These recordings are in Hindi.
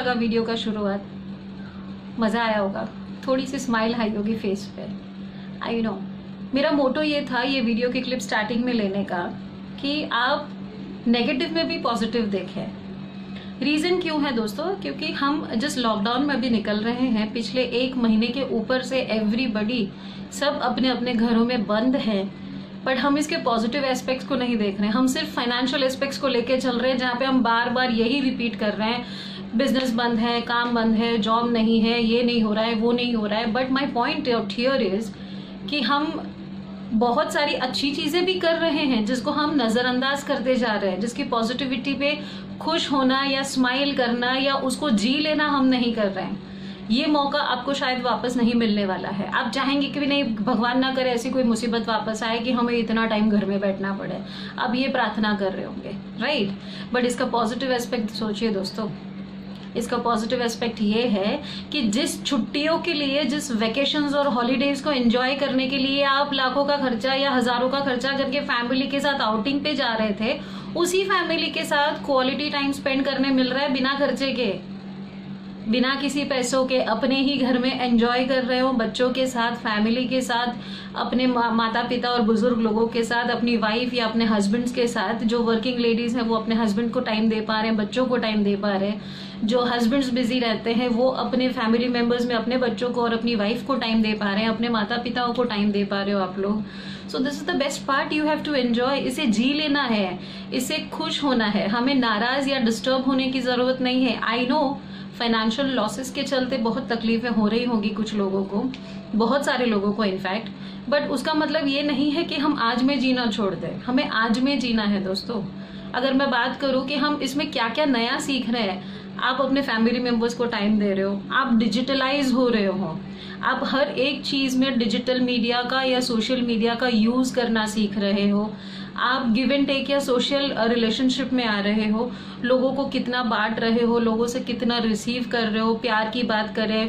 लगा वीडियो का शुरुआत? मज़ा आया होगा, थोड़ी सी स्माइल आई होगी फेस पे। आई नो मेरा मोटो ये था ये वीडियो की क्लिप स्टार्टिंग में लेने का कि आप नेगेटिव में भी पॉजिटिव देखें। रीज़न क्यों है दोस्तों? क्योंकि हम जिस लॉकडाउन में अभी निकल रहे हैं, पिछले 1 महीने के ऊपर से एवरीबडी सब अपने अपने घरों में बंद हैं, बट हम इसके पॉजिटिव एस्पेक्ट्स को नहीं देख रहे हैं। हम सिर्फ फाइनेंशियल एस्पेक्ट्स को लेके चल रहे हैं, जहाँ पे हम बार बार यही रिपीट कर रहे हैं, बिजनेस बंद है, काम बंद है, जॉब नहीं है, ये नहीं हो रहा है, वो नहीं हो रहा है। But my point here is कि हम बहुत सारी अच्छी चीजें भी कर रहे हैं जिसको हम नजरअंदाज करते जा रहे हैं, जिसकी पॉजिटिविटी पे खुश होना या स्माइल करना या उसको जी लेना हम नहीं कर रहे हैं। ये मौका आपको शायद वापस नहीं मिलने वाला है। आप चाहेंगे कि भी नहीं, भगवान ना करे ऐसी कोई मुसीबत वापस आए कि हमें इतना टाइम घर में बैठना पड़े, आप ये प्रार्थना कर रहे होंगे, राइट? बट इसका पॉजिटिव एस्पेक्ट सोचिए दोस्तों। इसका पॉजिटिव एस्पेक्ट ये है कि जिस छुट्टियों के लिए, जिस वेकेशंस और हॉलीडेज को एंजॉय करने के लिए आप लाखों का खर्चा या हजारों का खर्चा करके फैमिली के साथ आउटिंग पे जा रहे थे, उसी फैमिली के साथ क्वालिटी टाइम स्पेंड करने मिल रहा है बिना खर्चे के, बिना किसी पैसों के, अपने ही घर में एंजॉय कर रहे हो, बच्चों के साथ, फैमिली के साथ, अपने माता पिता और बुजुर्ग लोगों के साथ, अपनी वाइफ या अपने हस्बैंड्स के साथ। जो वर्किंग लेडीज हैं वो अपने हस्बैंड को टाइम दे पा रहे हैं, बच्चों को टाइम दे पा रहे हैं। जो हस्बैंड्स बिजी रहते हैं वो अपने फैमिली मेंबर्स में अपने बच्चों को और अपनी वाइफ को टाइम दे पा रहे हैं, अपने माता पिताओं को टाइम दे पा रहे हो आप लोग। So this is the best part, you have to enjoy. इसे जी लेना है, इसे खुश होना है, हमें नाराज या डिस्टर्ब होने की जरूरत नहीं है। आई नो फाइनेंशियल लॉसेस के चलते बहुत तकलीफें हो रही होंगी कुछ लोगों को, बहुत सारे लोगों को इनफैक्ट, बट उसका मतलब ये नहीं है कि हम आज में जीना छोड़ दें। हमें आज में जीना है दोस्तों। अगर मैं बात करूं कि हम इसमें क्या क्या नया सीख रहे हैं, आप अपने फैमिली मेंबर्स को टाइम दे रहे हो, आप डिजिटलाइज हो रहे हो, आप हर एक चीज में डिजिटल मीडिया का या सोशल मीडिया का यूज करना सीख रहे हो, आप गिव एंड टेक या सोशल रिलेशनशिप में आ रहे हो, लोगों को कितना बांट रहे हो, लोगों से कितना रिसीव कर रहे हो, प्यार की बात करें,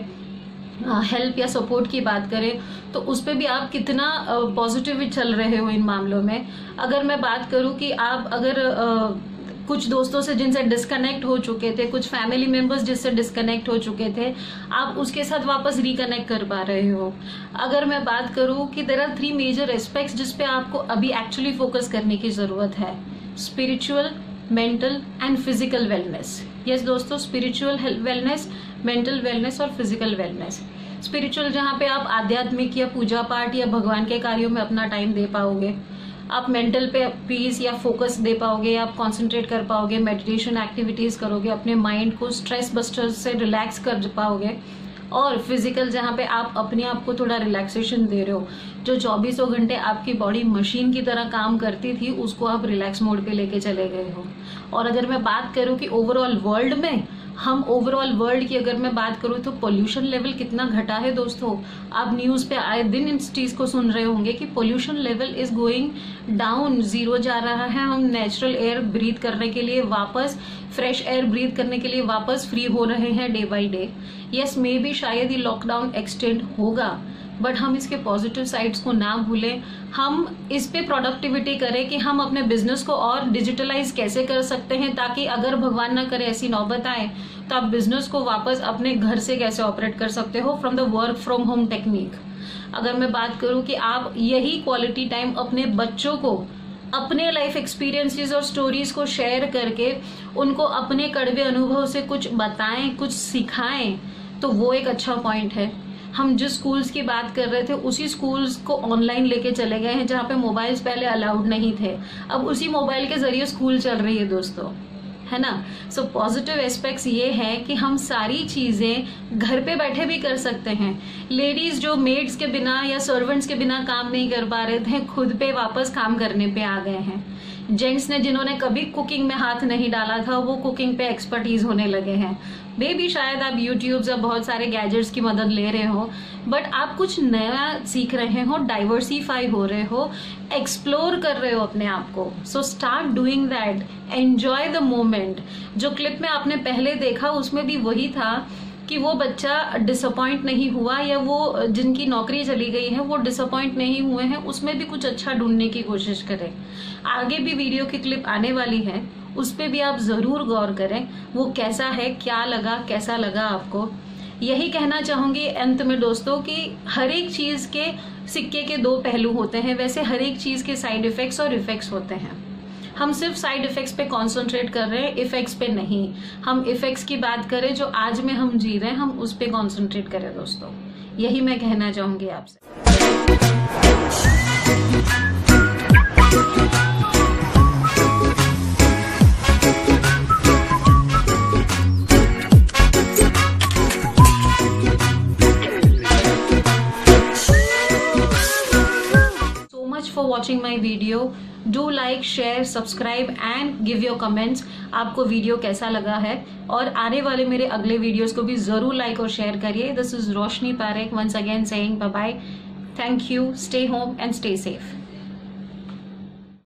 हेल्प या सपोर्ट की बात करें, तो उस पर भी आप कितना पॉजिटिव चल रहे हो इन मामलों में। अगर मैं बात करूं कि आप अगर कुछ दोस्तों से जिनसे डिस्कनेक्ट हो चुके थे, कुछ फैमिली मेंबर्स जिससे डिस्कनेक्ट हो चुके थे, आप उसके साथ वापस रिकनेक्ट कर पा रहे हो। अगर मैं बात करूं कि देयर आर 3 मेजर एस्पेक्ट्स जिस पे आपको अभी एक्चुअली फोकस करने की जरूरत है, spiritual, mental and physical wellness. Yes दोस्तों, स्पिरिचुअल वेलनेस, मेंटल वेलनेस और फिजिकल वेलनेस। स्पिरिचुअल जहाँ पे आप आध्यात्मिक या पूजा पाठ या भगवान के कार्यों में अपना टाइम दे पाओगे, आप मेंटल पे पीस या फोकस दे पाओगे, आप कंसंट्रेट कर पाओगे, मेडिटेशन एक्टिविटीज करोगे, अपने माइंड को स्ट्रेस बस्टर्स से रिलैक्स कर पाओगे। और फिजिकल जहाँ पे आप अपने आप को थोड़ा रिलैक्सेशन दे रहे हो, जो 24 घंटे आपकी बॉडी मशीन की तरह काम करती थी उसको आप रिलैक्स मोड पे लेके चले गए हो। और अगर मैं बात करूँ कि ओवरऑल वर्ल्ड में, हम ओवरऑल वर्ल्ड की अगर मैं बात करूँ तो पोल्यूशन लेवल कितना घटा है दोस्तों। आप न्यूज पे आए दिन इस चीज को सुन रहे होंगे कि pollution level is going down, 0 जा रहा है। हम नेचुरल एयर ब्रीथ करने के लिए वापस, फ्रेश एयर ब्रीथ करने के लिए वापस फ्री हो रहे हैं day by day. Yes, maybe शायद ये लॉकडाउन एक्सटेंड होगा, बट हम इसके पॉजिटिव साइड्स को ना भूलें। हम इस पे प्रोडक्टिविटी करें कि हम अपने बिजनेस को और डिजिटलाइज कैसे कर सकते हैं, ताकि अगर भगवान ना करे ऐसी नौबत आए तो आप बिजनेस को वापस अपने घर से कैसे ऑपरेट कर सकते हो from the work from home technique. अगर मैं बात करूं कि आप यही क्वालिटी टाइम अपने बच्चों को अपने लाइफ एक्सपीरियंसेस और स्टोरीज को शेयर करके उनको अपने कड़वे अनुभव से कुछ बताएं, कुछ सिखाएं, तो वो एक अच्छा पॉइंट है। हम जिस स्कूल्स की बात कर रहे थे उसी स्कूल्स को ऑनलाइन लेके चले गए हैं, जहाँ पे मोबाइल्स पहले अलाउड नहीं थे। अब उसी मोबाइल के जरिए स्कूल चल रही है दोस्तों, है ना। सो पॉजिटिव एस्पेक्ट्स ये है कि हम सारी चीजें घर पे बैठे भी कर सकते हैं। लेडीज जो मेड्स के बिना या सर्वेंट्स के बिना काम नहीं कर पा रहे थे, खुद पे वापस काम करने पे आ गए हैं। जेंट्स ने जिन्होंने कभी कुकिंग में हाथ नहीं डाला था, वो कुकिंग पे एक्सपर्टीज होने लगे हैं। मे भी शायद आप यूट्यूब या बहुत सारे गैजेट्स की मदद ले रहे हो, बट आप कुछ नया सीख रहे हो, डाइवर्सिफाई हो रहे हो, एक्सप्लोर कर रहे हो अपने आप को। So start doing that, enjoy the moment. जो क्लिप में आपने पहले देखा उसमें भी वही था कि वो बच्चा डिसअपॉइंट नहीं हुआ, या वो जिनकी नौकरी चली गई है वो डिसअपॉइंट नहीं हुए हैं, उसमें भी कुछ अच्छा ढूंढने की कोशिश करें। आगे भी वीडियो की क्लिप आने वाली है, उस पर भी आप ज़रूर गौर करें, वो कैसा है, क्या लगा, कैसा लगा आपको। यही कहना चाहूँगी अंत में दोस्तों कि हर एक चीज़ के सिक्के के दो पहलू होते हैं, वैसे हर एक चीज़ के साइड इफ़ेक्ट्स और इफ़ेक्ट्स होते हैं। हम सिर्फ साइड इफ़ेक्ट्स पे कॉन्सेंट्रेट कर रहे हैं, इफ़ेक्ट्स पे नहीं। हम इफ़ेक्ट्स की बात करें, जो आज में हम जी रहे हैं, हम उस पे कॉन्सेंट्रेट करें दोस्तों। यही मैं कहना चाहूँगी आपसे। For watching my video, do like, share, subscribe and give your comments। आपको वीडियो कैसा लगा है, और आने वाले मेरे अगले वीडियोस को भी जरूर लाइक और शेयर करिए। This is Roshni Parekh once again saying bye bye, thank you, stay home and stay safe।